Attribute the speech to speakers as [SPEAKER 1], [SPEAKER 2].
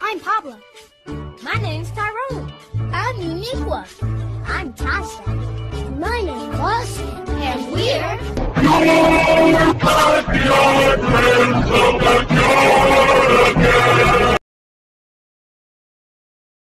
[SPEAKER 1] I'm Pablo. My name's Tyrone. I'm Uniqua. I'm Tasha. My name's Austin. And we're... Your Backyardigans of the